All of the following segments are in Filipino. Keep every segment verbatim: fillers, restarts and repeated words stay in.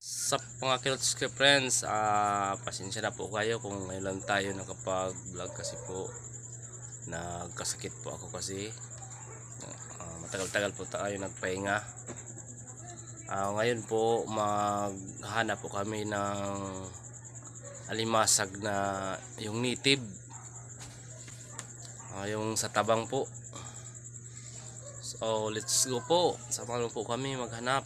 Sa mga Kilots ka friends, ah, pasensya na po kayo kung ngayon lang tayo nakapag-vlog kasi po nagkasakit po ako kasi ah, matagal-tagal po tayo nagpahinga. Ah, ngayon po maghahanap po kami ng alimasag na yung native, ah, yung sa tabang po. So let's go po, samahan mo po kami maghanap.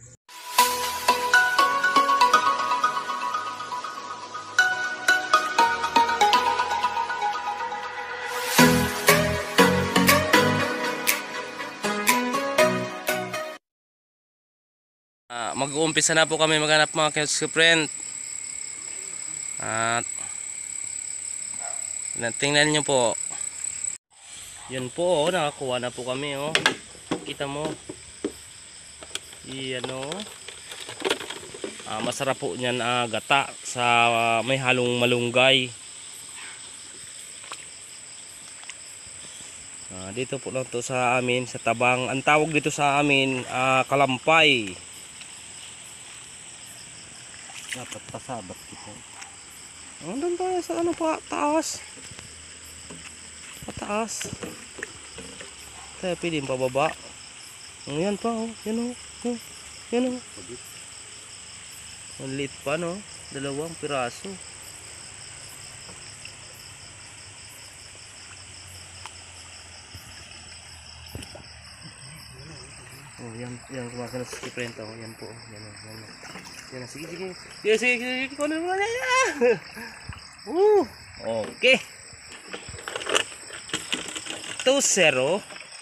Uh, mag-uumpisa na po kami maghanap mga Kilots ka friend. At tingnan nyo po. Yan po, oh, nakakuha na po kami, oh. Kita mo. Iyan, oh. Uh, masarap po niyan uh, gata sa uh, may halong malunggay. Uh, dito po lang to sa amin sa tabang. Ang tawag dito sa amin uh, kalampay. Dapat pasabat kita. Andun tayo sa ano pa, taas. Pataas. Tayo pwedeng pababa. Yan pa, oh. Yan, oh. Yan, oh. Ang liit pa, no? Dalawang piraso. Oh, yan, yan kumakan sa kiprenta, oh. Yan po, oh. Yan, oh. Yan, oh. Yan, sige, sige. Sige, sige, sige. Kunin mo na yan. Uh, okay. two zero.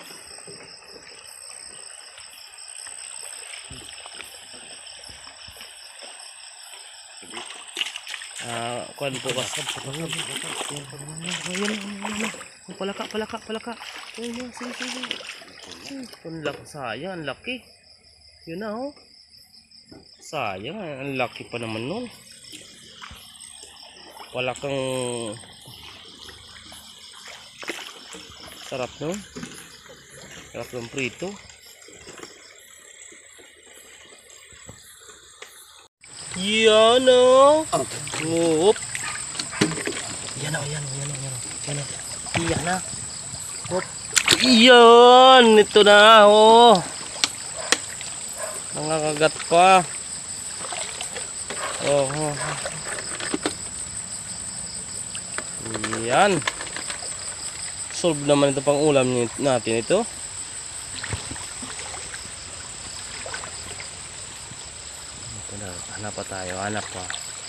Ah, kuan po ba? Palaka, palaka, palaka. Ayun, sige, sige. Ang laki, sayang, ang laki. Yun na, oh. Sayang, ang laki pa naman nun. Wala kang sarap nun. Sarap ng prito. Yan, oh. Oop. Yan, oh, yan, oh, yan, oh, yan, oh. Yan, oh. Yan na. Oop. Yan, ito na, oh. Nangangagat pa. Oh, oh. Yan. Solve naman ito pang ulam natin ito. Ito na, hanap pa tayo, hanap pa.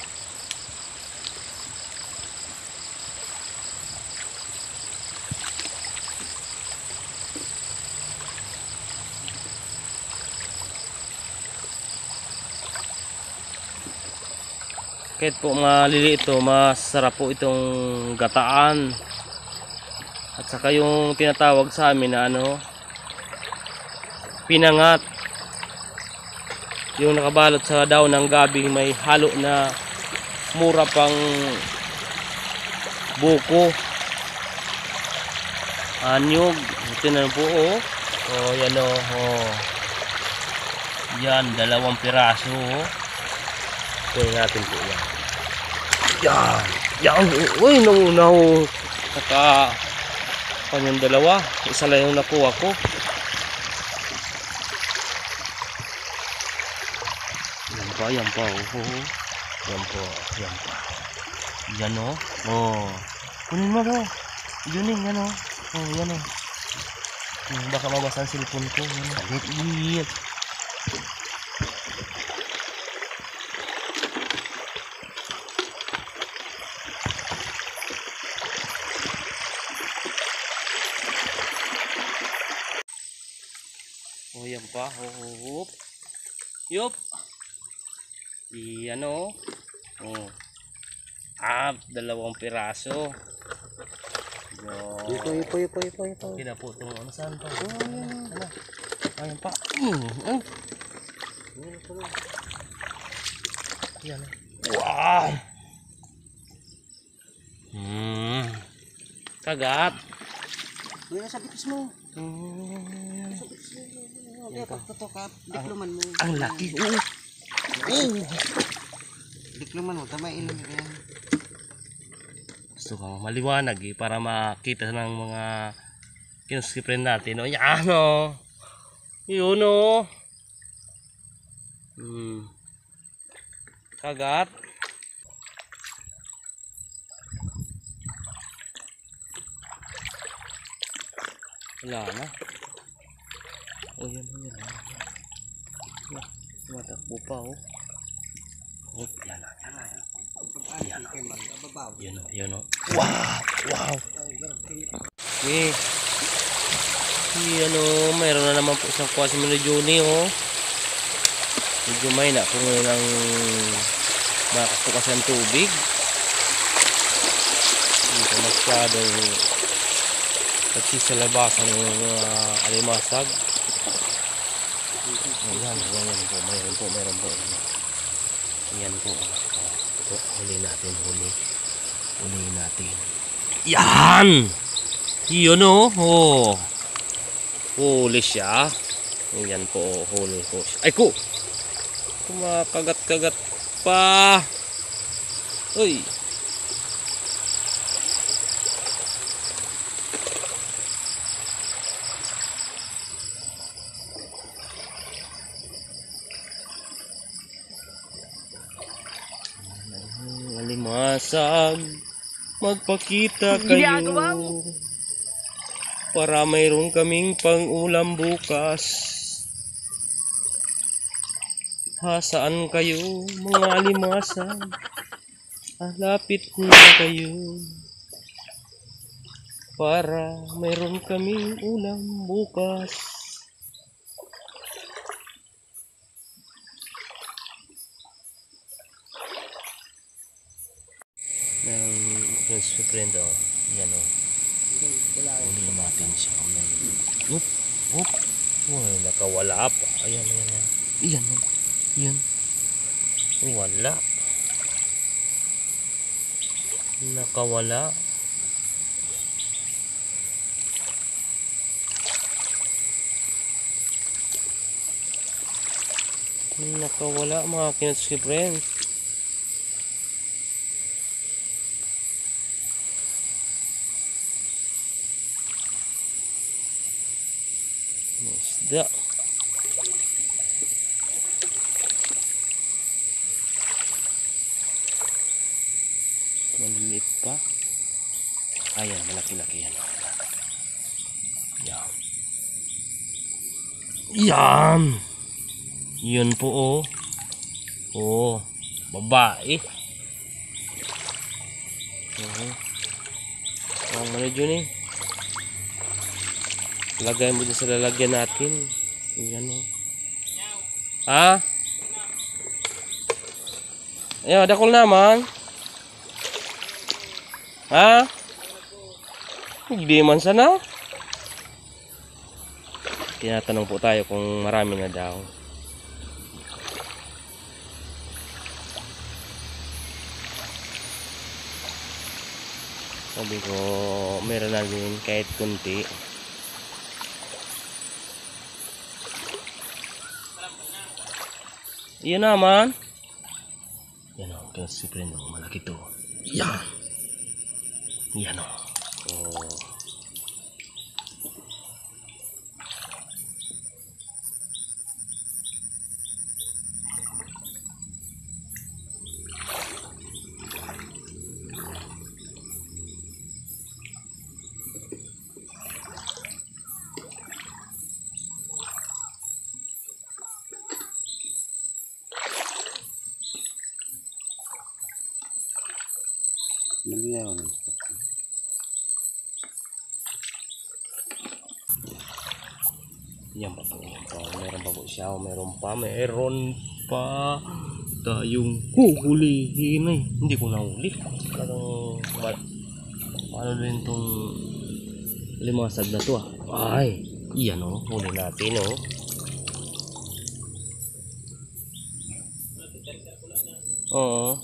Kahit po maliliit ito, masarap po itong gataan. At saka yung tinatawag sa amin na ano, pinangat. Yung nakabalot sa daon ng gabing may halo na mura pang buko. Anyog. Ito na po, oh. Oh, yan, oh. Oh. Yan, dalawang piraso, oh. Tingnan natin po yan. Yan. Yan. Uy, nauuna ho. Saka kanyang dalawa. Isa lang yung nakuha ko. Yan pa, yan pa. Oh. Yan po. Yan pa. Yan, oh. Oh. Kunin mo, oh. Yun yung, yan, oh. Oh, yan, oh. Baka mabasa ang cellphone ko. Yan. Yan. Oh, yan pa. Oh, oh, yup. Iyan, oh. Oh. Ah, dalawang piraso. Yo. Ipo, ipo, ipo, ipo, ipo. Kina po itong ano, saan pa? Oh, ano? Ayan pa. Mm. Mm. Yan. Wow. Hmm. Kagat. May nasa bitis mo. Hmm. Nasa bitis mo. Kaya pagtutok ka, diploman mo. Ang laki. Oh. Oh! Dik naman mo, tama ilan yan. Gusto ko maliwanag eh, para makita ng mga kinuskiprin natin. O yan o. Yun o. Hmm. Kagat. Wala na. O yan o yan. Matakbo pa o. Oh, yan na. Yan na. Yan o. Yan o. Yan o. Wow! Wow! Okay. Si ano, mayroon na naman po isang kuha si Milo Juni oh. Medyo may na kung ng malakas po kasi ang tubig. Hindi ko masyadong nagsisalabasan ng mga alimasag. Ayan, ayan po, mayroon po, mayroon po. Ayan po. Ito, huli natin, huli. Huli natin. Yan! Yun oh. Oh. Huli siya. Ayan po, huli po siya. Ay ko! Kumakagat-kagat pa. Uy! Alimasag, magpakita kayo para mayroon kaming pang-ulam bukas. Ha, saan kayo mga alimasag? Halapit na kayo para mayroon kaming ulam bukas. Meron friends to friend oh. Yan oh. Uli natin siya. Up, up. Uy, nakawala pa. Ayan, ayan, ayan. Iyan oh. Iyan. Wala. Nakawala. Nakawala mga kinatsuki friends. Isda. Maliliit pa. Ayan, malaki-laki yan. Yan. Yan. Yun po oh. Oh, babae. Uh-huh. Ang ano dyan eh. Lagay mo dyan sa lalagyan natin. Ayan o. Ha? Ayan, dakol naman. Ha? Hindi man sana. Tinatanong po tayo kung marami na daw. Sabi ko, meron na din kahit kunti. Iyan naman. Yan o, kasi preno, malaki to. Yan. Yan o. Oh. Naliyaw na. Yan pa po, yan pa. Meron pa po siya, meron pa, meron pa tayong huhulihin ay. Hindi ko nahuli. Parang mat, ano din itong limasag na to ah. Ay, yan o, huli natin o. Oo.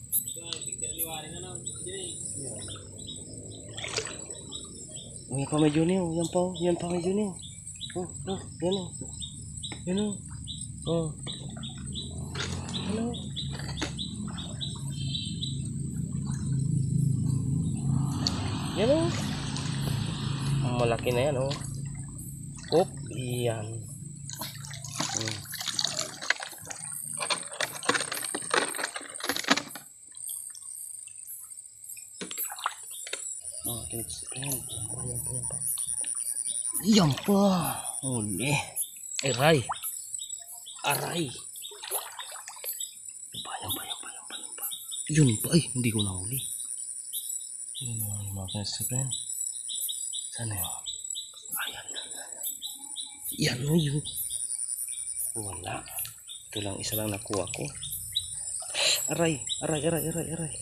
Yan pa medyo niyo, yan pa, yan pa medyo niyo. Oh, oh, yan o. Yan o. Oh. Ano? malaki na yan, oh. Hop, yan. Hmm. Oh, kids. Ayan, ayan pa, ayan pa. Yan pa. Huli. Aray. Aray. Yan pa, yan pa, yan pa, yan pa, yan pa. Yun pa, ay, hindi ko nahuli. Yun yung mga kids. Sana yun? Ayan. Yan o yun. Wala. Ito lang, isa lang nakuha ko. Aray, aray, aray, aray, aray.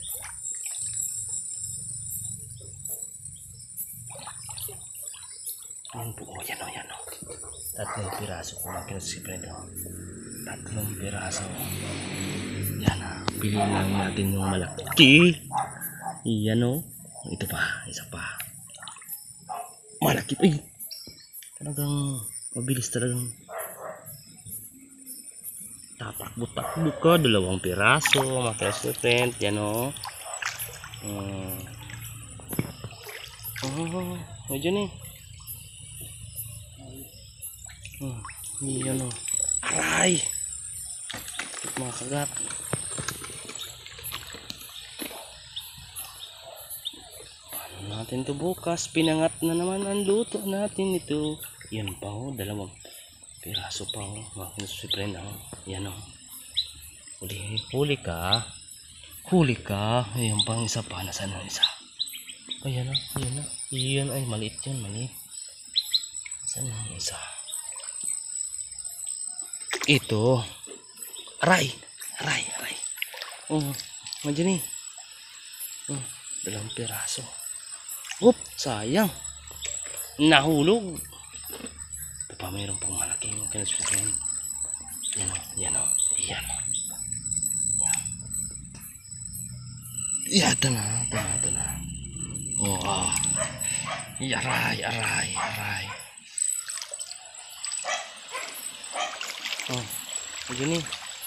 Yan po, oh, yan o, yan o. Tatlong piraso po lang kinasiprend o. Tatlong piraso. Yan o, piliin lang natin yung malaki. Yan o. Ito pa, isa pa. Malaki, ay. Talagang mabilis talagang tatakbo-takbo ka. Dalawang piraso, mga kinasiprend. Yan o. Hmm. Oh, medyo na eh. Hmm, yan o. Aray! Mga kagat. Paano natin to bukas? Pinangat na naman ang luto natin ito. Yan pa o, dalawang piraso pa o. Mga kinasiprend o. Yan o. Huli, huli ka. Huli ka. Ayan pang isa pa. Nasaan ang isa? Ayan o, ayan o. Ayan ay, maliit yan, maliit. Saan ang isa? Ito. Aray. Aray, aray. Oh, nandiyan eh. Oh, dalawang piraso. Oop, sayang. Nahulog. Ito pa, mayroon pang malaki yung kinasiprend. Yan o, yan o, yan o. Yan, ito na, ito na, ito na. Oh, ah. Aray, aray, aray. Oh, begini.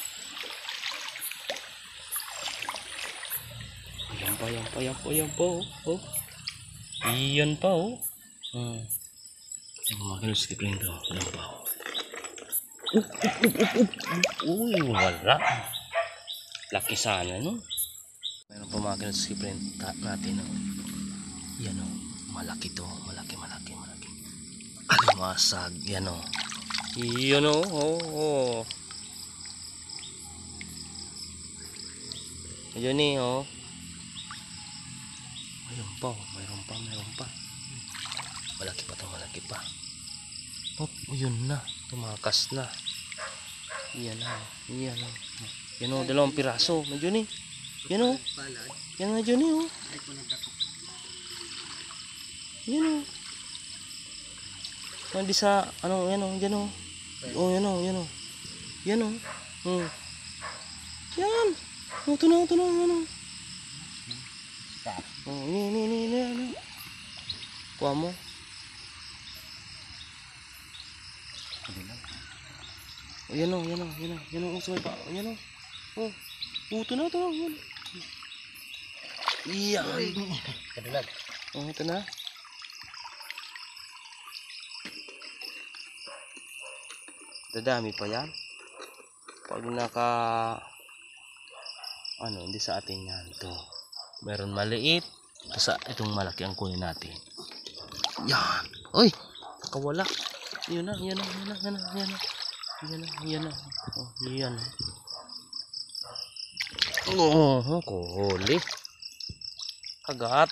Ayan pa, ayan pa, ayan pa, ayan pa, oh. Oh. Iyan pa, oh. Hmm. Ayan pa, mga kinasiprend, oh. Ayan pa, oh. Up, up, up, up, up. Uy, wala. Laki sana, no? Mayroon pa mga kinasiprend natin, oh. Yan, oh. Malaki to, malaki, malaki, malaki. Alimasag, yan, oh. Iyan o, oh, oh. Ayan eh, oh. Mayroon pa, oh. Mayroon pa, mayroon pa. Malaki pa to, malaki pa. Oh, yun na. Tumakas na. Iyan na, iyan na. Yan o, dalawang piraso. Ayan eh. Yan o. Yan nga dyan eh, oh. Yan o. Hindi sa, ano, yan o, yan o. Oh, yan o, yan o. Yan o. Hmm. Yan. Oh, ito na, ito na, yan o. Oh, ini, ini, ini, ini, ano. Kuha mo. Oh, yan o, yan o, yan o. Yan o, usay pa. Yan o. Oh, oh, ito na, ito na, yan. Iyan. Kadulag. Oh, ito na. Dadami pa yan. Pag naka ano, hindi sa atin yan to. Meron maliit. Sa itong malaki ang kunin natin. Yan. Uy, nakawala. Yan na, yan na, yan na, yan na, yan na. Yan na, yan na. Oh, yan. Oh, kuhuli. Kagat.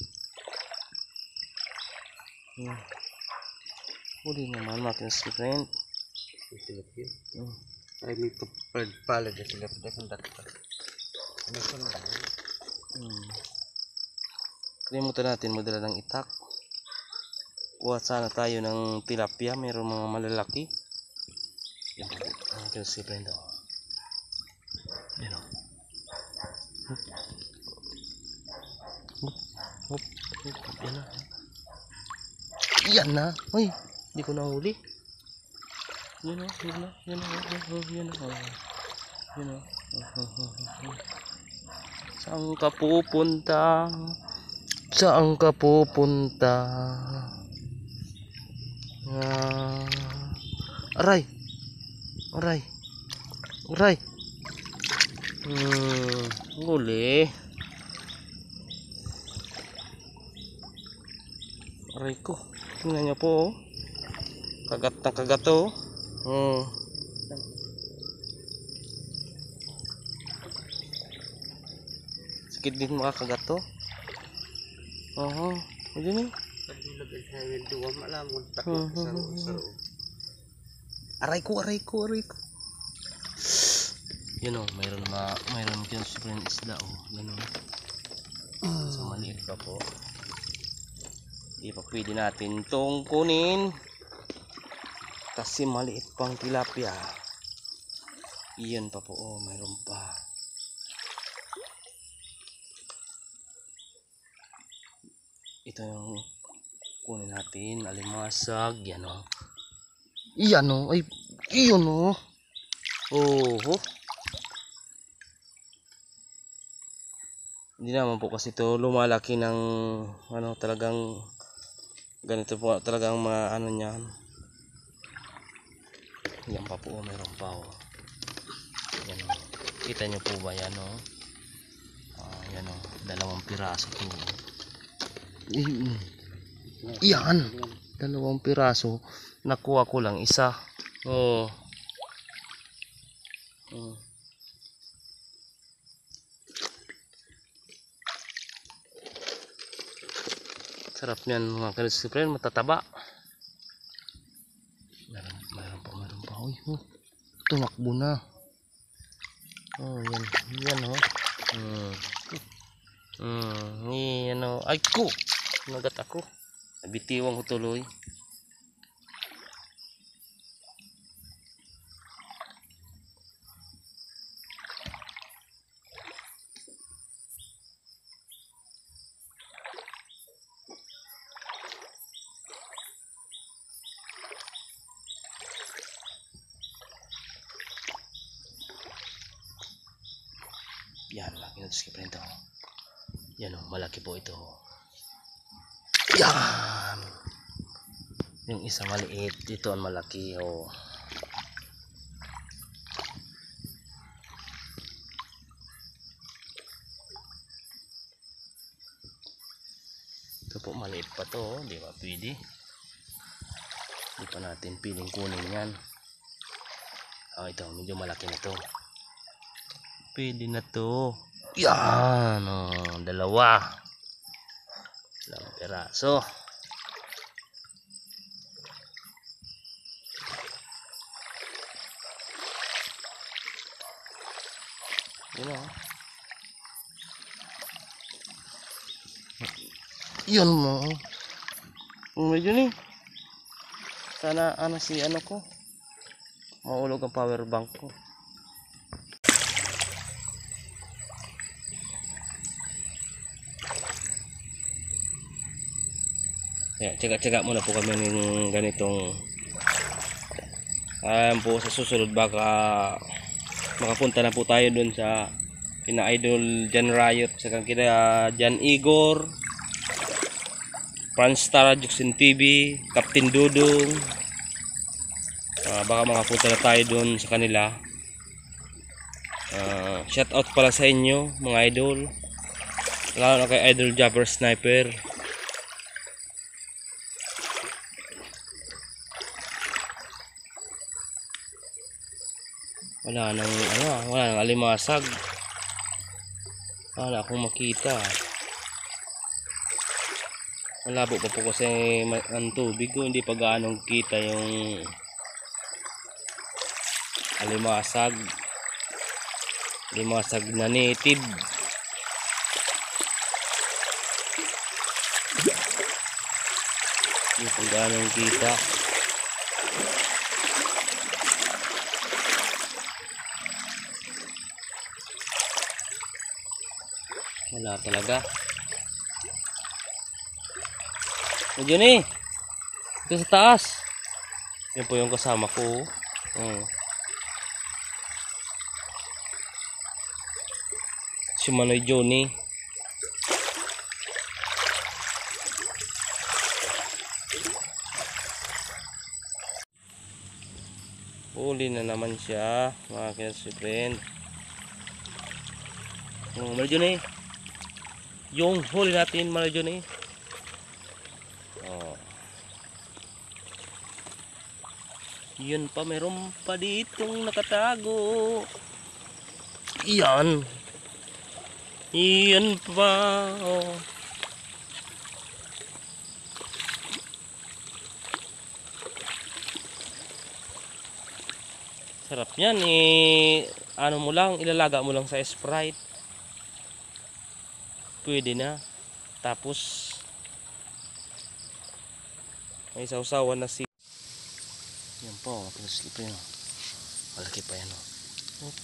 Hmm. Huli naman mga kinasiprend. Silip yun. Hmm. Ay, may pala na silip na kung dati pa. Ano sa mga? Hmm. Kalimutan natin magdala ng itak. Kuha sana tayo ng tilapia. Mayroong mga malalaki. Yan po. Ang kinasiprend o. Yan o. Hup. Hup. Hup. Hup. Yan na. Yan na. Uy, hindi ko nahuli. Yan o, yan na, yan na, yan na, yan na. Saan ka pupunta? Saan ka pupunta? Ah, aray. Aray. Aray. Hmm, huli. Aray ko. Tingnan niyo po. Oh. Kagat na kagat oh. Hmm. Sakit din makakagat to. Oo. Ano ni? Pagdulagay sa window, malam mo takot sa sa. Aray ko, aray ko, aray ko. Yun oh, mayroon ma mayroon din super isda oh. Ganun. So maliit pa po. Hindi pa pwede natin itong kunin. Kasi maliit pang tilapia. Iyan pa po oh, mayroon pa. Ito yung kunin natin, alimasag, yan o. Iyan o, ay, iyon o. Oh, hindi naman po kasi ito lumalaki ng, ano, talagang, ganito po, talagang mga, ano niyan. Yan pa po, meron pa o. Yan o, kita nyo po ba yan o? Uh, yan o, dalawang piraso po. Iyan, dalawang piraso. Nakuha ko lang isa. Oh. Hmm. Sarap niyan mga kanisi friend, matataba. Meron, meron pa, meron pa. Uy, oh. Tumakbo na. Oh, yan, yan oh. Hmm. Hmm, yan oh. Ay ko. Nagat ako. Nabitiwang ko tuloy. Yan, laki na skip rin ito. Yan o, malaki po ito. Yan. Yung isa maliit, dito ang malaki o. Ito po maliit pa to, di ba pwede? Hindi pa natin piling kunin yan. Oh, ito medyo malaki na to. Pwede na to. Yan o, dalawa. Dalawang piraso. Yun o. Yun mo. Medyo ni. Sana ano si ano ko. Maulog ang power bank ko. Kaya tsaga-tsaga muna po kami ng ganitong. Ayan po sa susunod baka makapunta na po tayo dun sa kina Idol Jan Riot, sa kina Jan Igor, Franstar, Juxin T V, Captain Dudong. Uh, baka makapunta na tayo dun sa kanila. Uh, shout out pala sa inyo mga idol, lalo na kay Idol Jabber Sniper. Wala nang ano, wala nang alimasag. Wala akong makita. Malabo pa po kasi ang tubig ko, hindi pa gaano kita yung alimasag. Alimasag na native. Hindi pa gaano kita. Wala talaga. Medyo ni. Ito sa taas. Yan po yung kasama ko. Hmm. Si Manoy Johnny. Huli na naman siya, mga friend. Oh, Mario Johnny. Yung huli natin, Mario Johnny. Oh. Yun pa, meron pa ditong nakatago. Iyan. Iyan pa. Oh. Sarap yan eh. Ano mo lang, ilalaga mo lang sa Sprite. Pwede na. Tapos may sausawan na si. Yan po, slip yun. Malaki pa yan. Oh.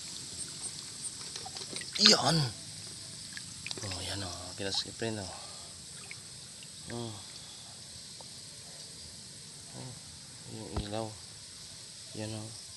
Yan. Oh, yan o. Oh. Kinaslip rin o. Oh. Oh. Yung ilaw. Yan o. Oh.